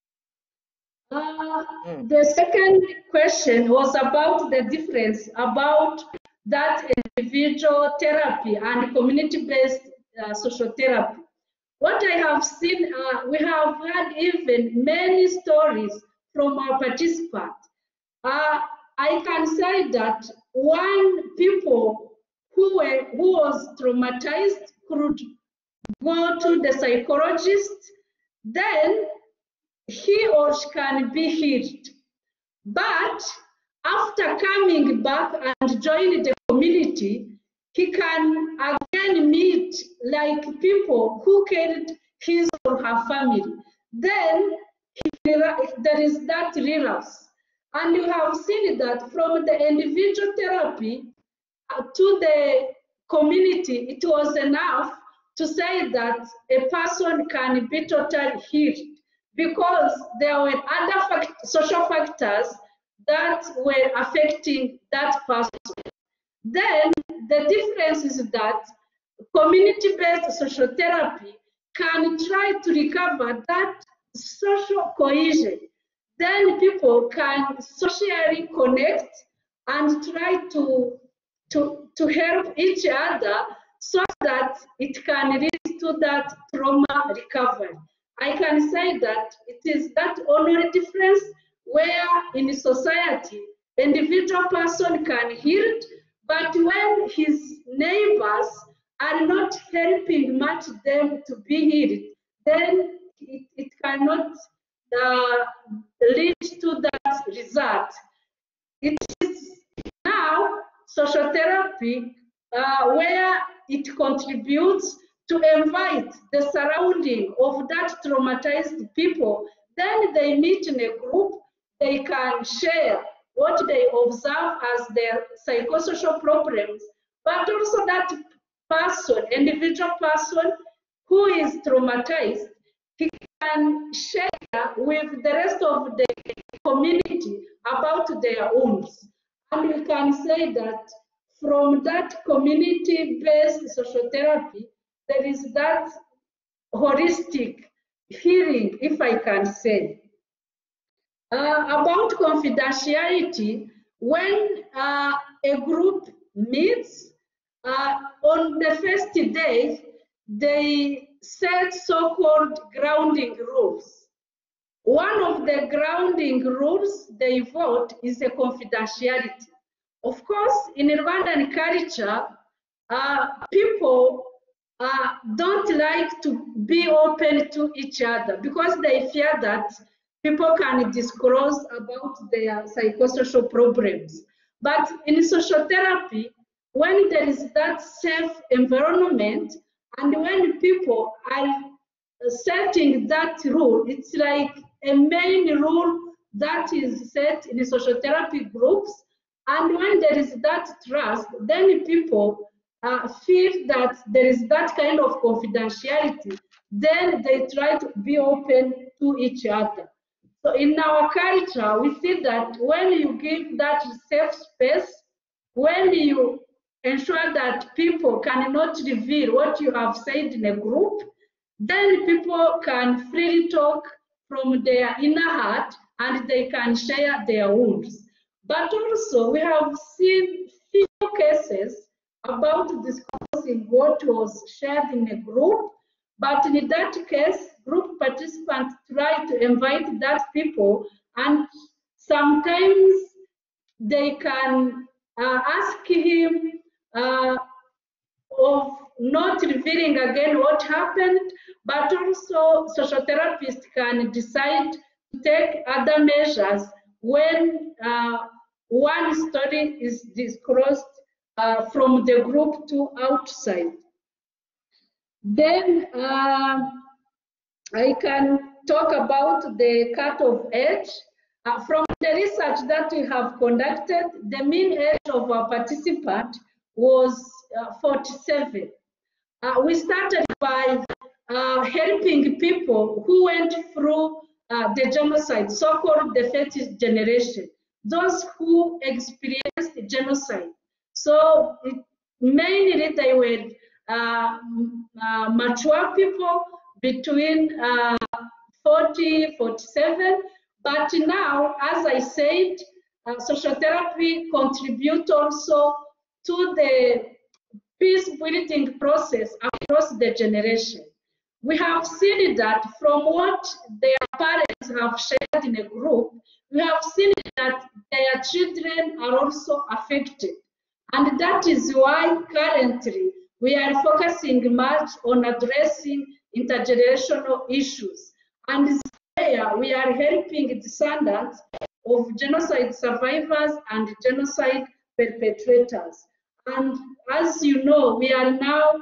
Uh, mm. The second question was about the difference about that individual therapy and community-based uh, social therapy. What I have seen, uh, we have had even many stories from our participants. Uh, I can say that one people who were who was traumatized could go to the psychologist, then he or she can be healed. But after coming back and joining the community, he can again meet like people who killed his or her family. Then he, there is that relapse. And you have seen that from the individual therapy to the community, it was enough to say that a person can be totally healed, because there were other fact social factors that were affecting that person. Then the difference is that community-based social therapy can try to recover that social cohesion. Then people can socially connect and try to, to, to help each other so that it can lead to that trauma recovery. I can say that it is that only difference where in society, individual person can heal, but when his neighbors are not helping much them to be healed, then it, it cannot uh, lead to that result. It is now social therapy uh, where it contributes to invite the surrounding of that traumatized people. Then they meet in a group, they can share what they observe as their psychosocial problems, but also that person, individual person who is traumatized, he can share with the rest of the community about their wounds. And we can say that from that community-based social therapy, there is that holistic healing, if I can say. Uh, about confidentiality, when uh, a group meets, uh, on the first day, they set so-called grounding rules. One of the grounding rules they vote is a confidentiality. Of course, in Rwandan culture, uh, people uh, don't like to be open to each other because they fear that people can disclose about their psychosocial problems. But in social therapy, when there is that safe environment and when people are setting that rule, it's like a main rule that is set in social therapy groups. And when there is that trust, then people uh, feel that there is that kind of confidentiality, then they try to be open to each other. So in our culture, we see that when you give that safe space, when you ensure that people cannot reveal what you have said in a group, then people can freely talk from their inner heart and they can share their wounds. But also, we have seen few cases about discussing what was shared in a group, but in that case, group participants try to invite that people, and sometimes they can uh, ask him uh, of not revealing again what happened, but also social therapists can decide to take other measures when uh, one story is disclosed uh, from the group to outside. Then uh, I can talk about the cut-off age. Uh, from the research that we have conducted, the mean age of our participant was uh, forty-seven. Uh, we started by uh, helping people who went through uh, the genocide, so-called the fetish generation, those who experienced genocide. So it, mainly they were uh, uh, mature people between uh, forty, forty-seven, but now, as I said, uh, social therapy contributes also to the peace building process across the generation. We have seen that from what their parents have shared in a group, we have seen that their children are also affected. And that is why currently we are focusing much on addressing intergenerational issues. And there we are helping descendants of genocide survivors and genocide perpetrators. And as you know, we are now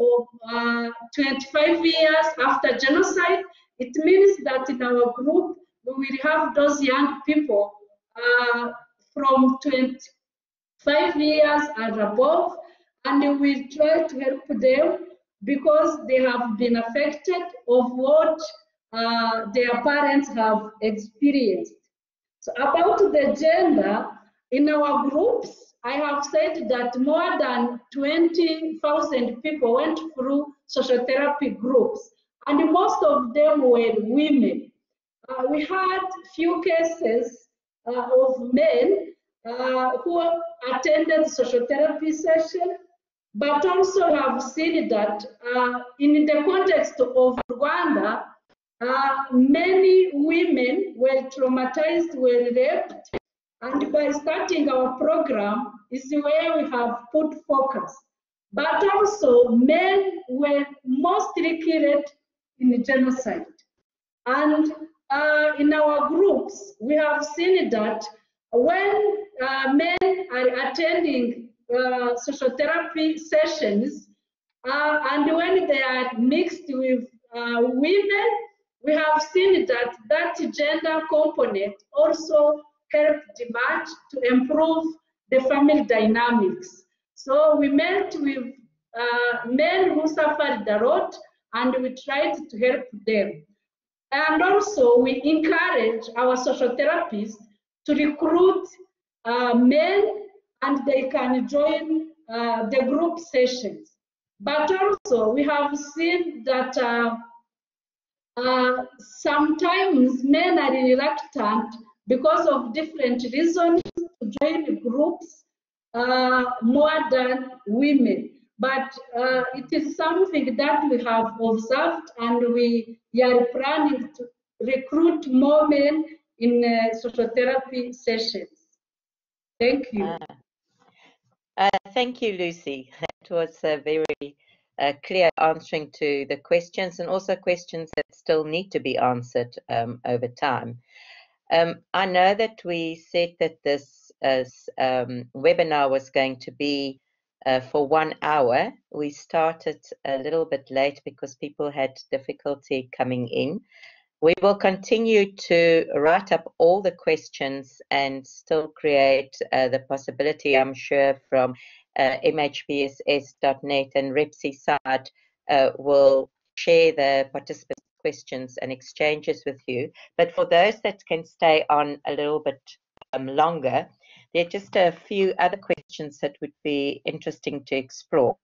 uh, twenty-five years after genocide. It means that in our group, we will have those young people uh, from twenty-five years and above, and we will try to help them because they have been affected of what uh, their parents have experienced. So about the gender, in our groups, I have said that more than twenty thousand people went through social therapy groups, and most of them were women. Uh, we had few cases uh, of men uh, who attended social therapy session, but also have seen that uh, in the context of Rwanda, uh, many women were traumatized, were raped, and by starting our program is where we have put focus. But also men were mostly killed in genocide. And uh, in our groups, we have seen that when uh, men are attending uh, social therapy sessions, Uh, and when they are mixed with uh, women, we have seen that that gender component also helped much to improve the family dynamics. So we met with uh, men who suffered a lot, and we tried to help them. And also we encourage our social therapists to recruit uh, men, and they can join uh, the group sessions. But also we have seen that uh, uh, sometimes men are reluctant because of different reasons to join groups uh, more than women. But uh, it is something that we have observed, and we are planning to recruit more men in uh, social therapy sessions. Thank you. Uh, uh, thank you, Lucy. That was a very uh, clear answering to the questions, and also questions that still need to be answered um, over time. Um, I know that we said that this uh, um, webinar was going to be uh, for one hour. We started a little bit late because people had difficulty coming in. We will continue to write up all the questions and still create uh, the possibility, I'm sure, from uh, M H B S S dot net and REPSI side uh, will share the participants' questions and exchanges with you. But for those that can stay on a little bit um, longer, there are just a few other questions that would be interesting to explore.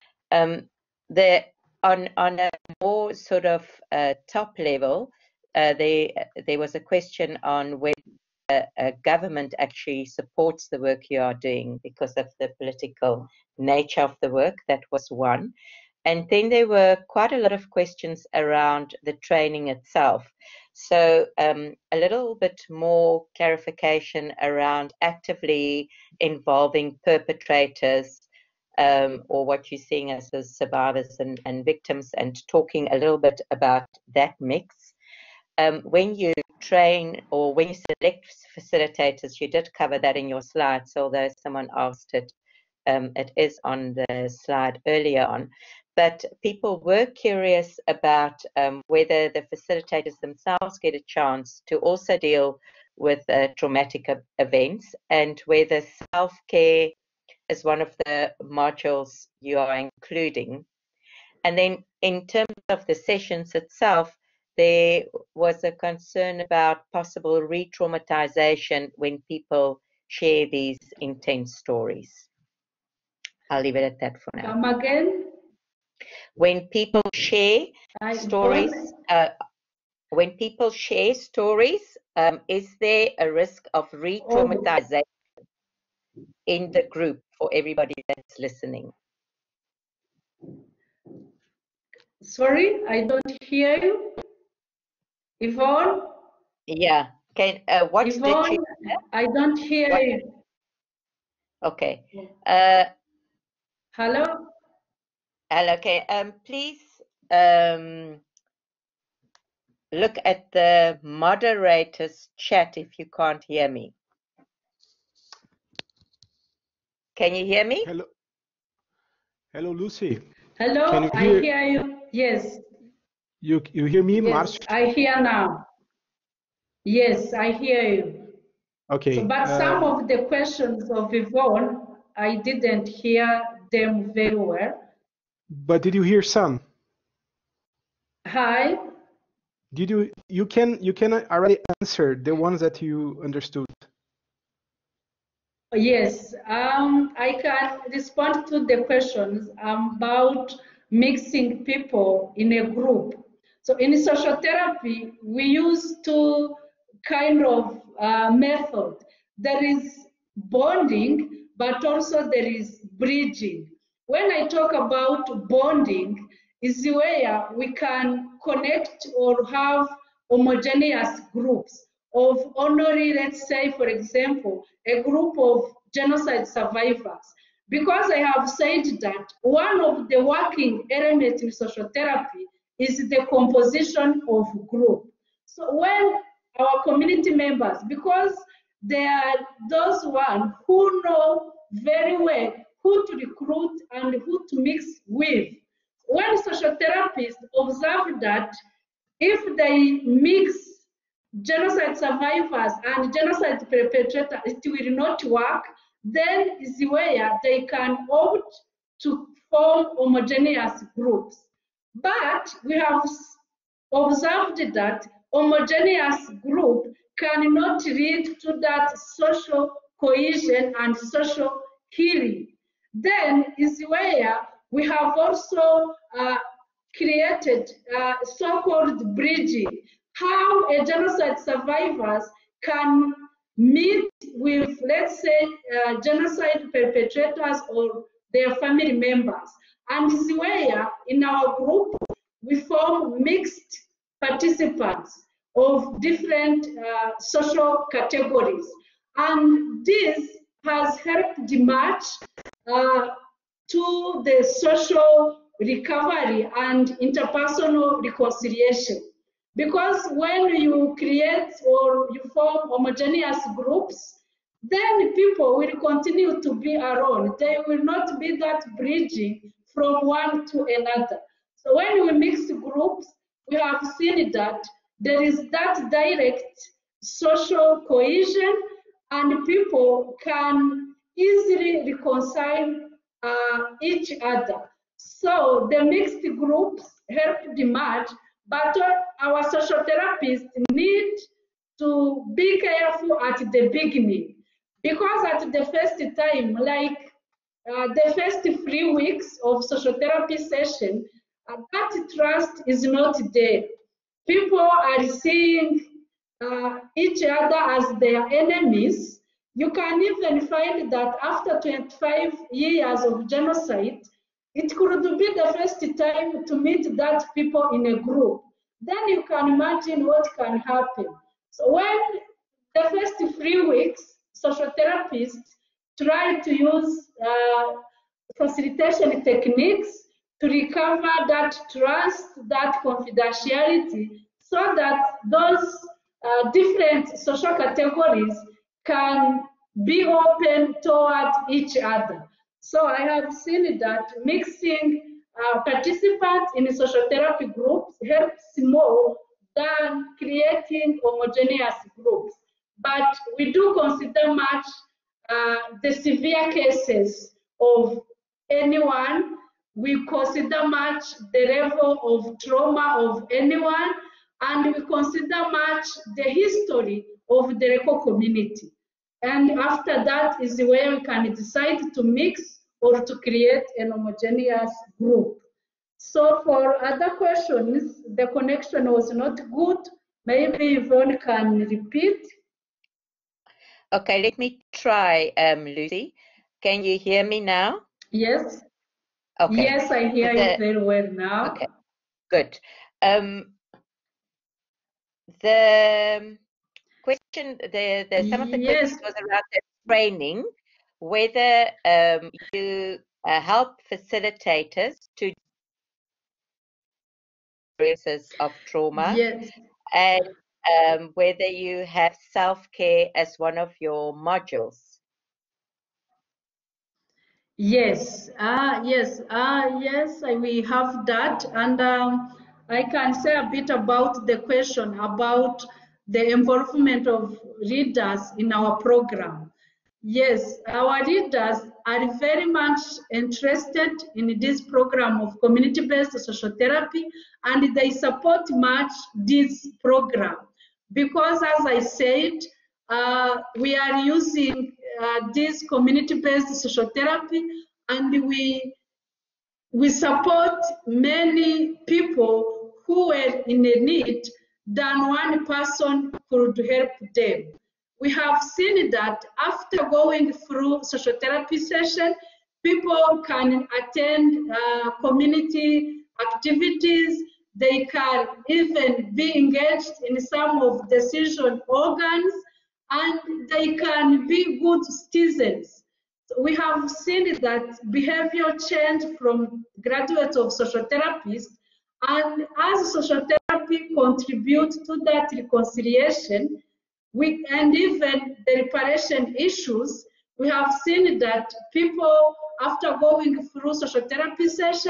Um, the, on, on a more sort of uh, top level, uh, they, there was a question on whether a, a government actually supports the work you are doing because of the political nature of the work. That was one. And then there were quite a lot of questions around the training itself. So um, a little bit more clarification around actively involving perpetrators um, or what you're seeing as the survivors and, and victims, and talking a little bit about that mix. Um, when you train or when you select facilitators, you did cover that in your slides, although someone asked it, um, it is on the slide earlier on. But people were curious about um, whether the facilitators themselves get a chance to also deal with uh, traumatic events, and whether self-care is one of the modules you are including. And then in terms of the sessions itself, there was a concern about possible re-traumatization when people share these intense stories. I'll leave it at that for now. Come again? When people share I stories, uh, when people share stories, um, is there a risk of re-traumatization oh. in the group for everybody that's listening? Sorry, I don't hear you. Yvonne? Yeah. Can uh, what Yvonne, did you I don't hear what? you. Okay. Uh, Hello? hello. Okay. Um, please um, look at the moderator's chat if you can't hear me. Can you hear me? Hello. Hello, Lucy. Hello, Can you I hear, hear you. Yes. You, you hear me, Yes, Marcio? I hear now. Yes, I hear you. Okay. So, but um, some of the questions of Yvonne, I didn't hear them very well. But did you hear some? Hi. Did you, you can, you can already answer the ones that you understood. Yes, um, I can respond to the questions about mixing people in a group. So in social therapy, we use two kind of uh, method. There is bonding, but also there is bridging. When I talk about bonding, is where we can connect or have homogeneous groups of only, let's say, for example, a group of genocide survivors. Because I have said that one of the working elements in social therapy is the composition of group. So when our community members, because they are those ones who know very well who to recruit and who to mix with. when social therapists observe that if they mix genocide survivors and genocide perpetrators, it will not work, then is where they can opt to form homogeneous groups. But we have observed that homogeneous group cannot lead to that social cohesion and social healing. Then is where we have also uh, created uh, so-called bridging, how a genocide survivors can meet with, let's say, uh, genocide perpetrators or their family members. And is where in our group we form mixed participants of different uh, social categories. And this has helped much uh, to the social recovery and interpersonal reconciliation. Because when you create or you form homogeneous groups, then people will continue to be alone. They will not be that bridging from one to another. So when we mix groups, we have seen that there is that direct social cohesion and people can easily reconcile uh, each other. So the mixed groups help much, but our social therapists need to be careful at the beginning, because at the first time, like uh, the first three weeks of social therapy session, uh, that trust is not there. People are seeing uh, each other as their enemies. You can even find that after twenty-five years of genocide, it could be the first time to meet that people in a group. Then you can imagine what can happen. So when the first three weeks, social therapists try to use uh, facilitation techniques to recover that trust, that confidentiality, so that those uh, different social categories can be open toward each other. So I have seen that mixing uh, participants in social therapy groups helps more than creating homogeneous groups. But we do consider much uh, the severe cases of anyone. We consider much the level of trauma of anyone, and we consider much the history of the local community. And after that is where we can decide to mix or to create an homogeneous group. So for other questions, the connection was not good. Maybe Yvonne can repeat. Okay, let me try, um, Lucy. Can you hear me now? Yes. Okay. Yes, I hear the, you very well now. Okay, good. Um, the question, the, the some of the Yes. questions was around the training, whether um, you uh, help facilitators to experiences of trauma, Yes. and um, whether you have self-care as one of your modules. Yes, ah, yes, ah, yes, we have that, and um, I can say a bit about the question about the involvement of readers in our program. Yes, our readers are very much interested in this program of community-based social therapy, and they support much this program because, as I said, uh, we are using uh, this community-based social therapy, and we we support many people who were in a need than one person could help them. We have seen that after going through social therapy session, people can attend uh, community activities. They can even be engaged in some of decision organs, and they can be good citizens. We have seen that behavior change from graduates of social therapists, and as social therapy contributes to that reconciliation, we, and even the reparation issues, we have seen that people, after going through social therapy session,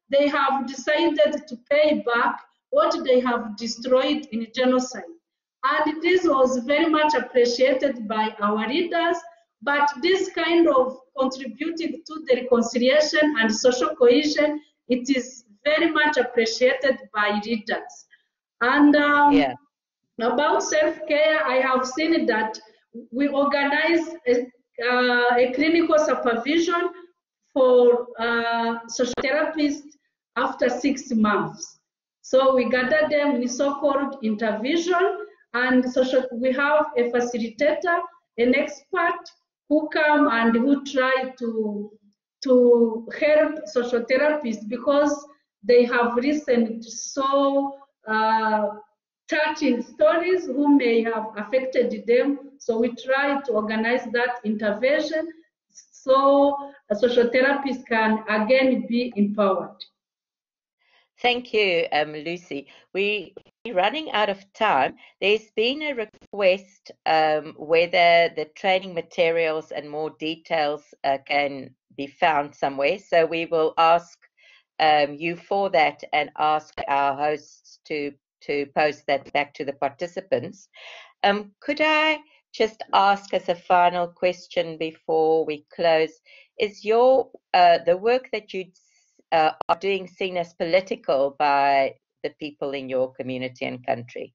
they have decided to pay back what they have destroyed in genocide. And this was very much appreciated by our leaders, but this kind of contributing to the reconciliation and social cohesion, it is very much appreciated by leaders. And um, yeah. about self-care, I have seen that we organize a, uh, a clinical supervision for uh, social therapists after six months. So we gather them in so-called intervention, and social, we have a facilitator, an expert who come and who try to, to help social therapists because they have listened to so uh, touching stories who may have affected them. So we try to organize that intervention so a social therapist can again be empowered. Thank you, um, Lucy. We, we're running out of time. There's been a request um, whether the training materials and more details uh, can be found somewhere. So we will ask um, you for that and ask our hosts to, to post that back to the participants. Um, could I just ask as a final question before we close, is your uh, the work that you uh, are doing seen as political by the people in your community and country?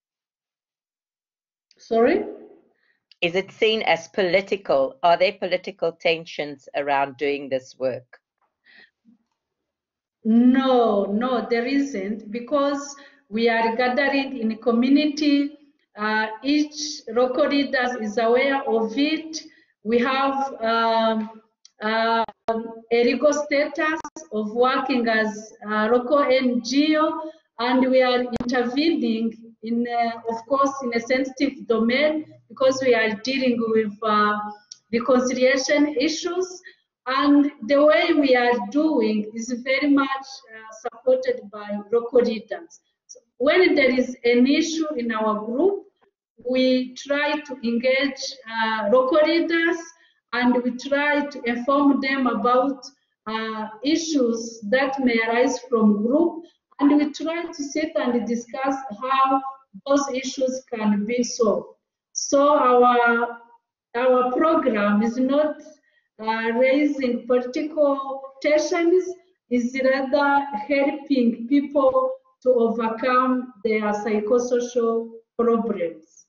Sorry? Is it seen as political? Are there political tensions around doing this work? No, no, there isn't, because we are gathering in a community. Uh, each local leader is aware of it. We have um, uh, a legal status of working as a local N G O, and we are intervening in, uh, of course, in a sensitive domain because we are dealing with uh, reconciliation issues. And the way we are doing is very much uh, supported by local leaders. So when there is an issue in our group, we try to engage uh, local leaders, and we try to inform them about uh, issues that may arise from group, and we try to sit and discuss how those issues can be solved. So our, our program is not uh, raising political tensions, is rather helping people to overcome their psychosocial problems.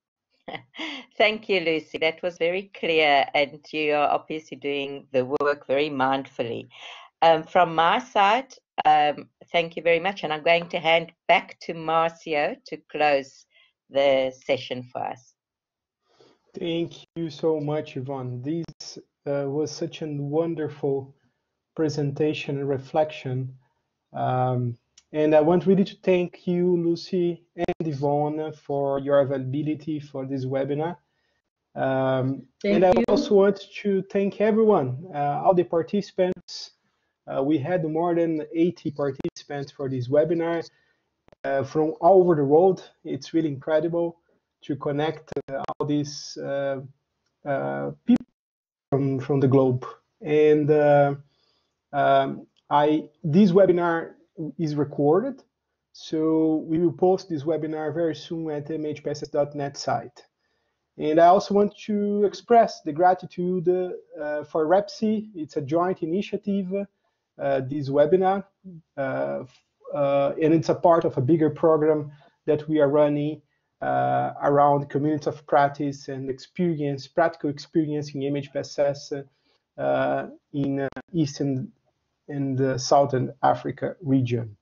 Thank you, Lucy. That was very clear, and you are obviously doing the work very mindfully. Um, from my side, um, thank you very much, and I'm going to hand back to Marcio to close the session for us. Thank you so much, Yvonne. This uh, was such a wonderful presentation and reflection. Um, and I want really to thank you, Lucy and Yvonne, for your availability for this webinar. Um, and I you. also want to thank everyone, uh, all the participants. Uh, we had more than eighty participants for this webinar uh, from all over the world. It's really incredible to connect uh, all these uh, uh, people from, from the globe. And uh, um, I this webinar is recorded, so we will post this webinar very soon at the M H P S S dot net site. And I also want to express the gratitude uh, for REPSI. It's a joint initiative, uh, this webinar, uh, uh, and it's a part of a bigger program that we are running uh, around communities of practice and experience, practical experience in M H P S S uh, in uh, Eastern and the Southern Africa region.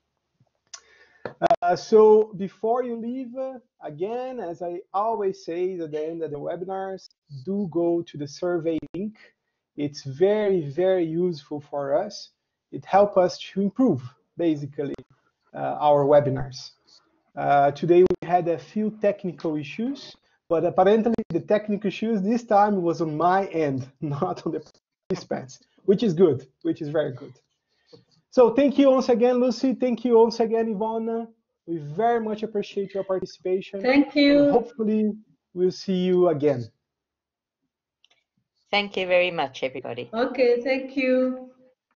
Uh, so before you leave, uh, again, as I always say at the end of the webinars, do go to the survey link. It's very, very useful for us. It helps us to improve, basically, uh, our webinars. Uh, today we had a few technical issues, but apparently the technical issues this time was on my end, not on the participants, which is good, which is very good. So thank you once again, Lucy. Thank you once again, Yvonne. We very much appreciate your participation. Thank you. And hopefully we'll see you again. Thank you very much, everybody. Okay, thank you.